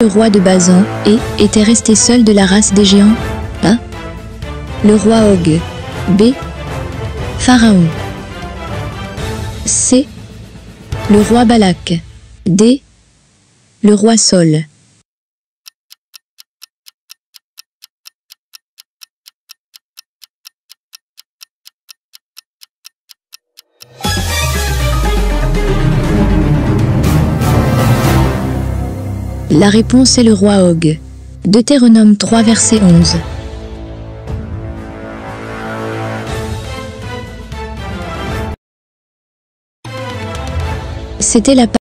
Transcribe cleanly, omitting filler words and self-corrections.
Le roi de Bazan et était resté seul de la race des géants. A. Le roi Og. B. Pharaon. C. Le roi Balak. D. Le roi Sol. La réponse est le roi Og. Deutéronome 3 verset 11. C'était la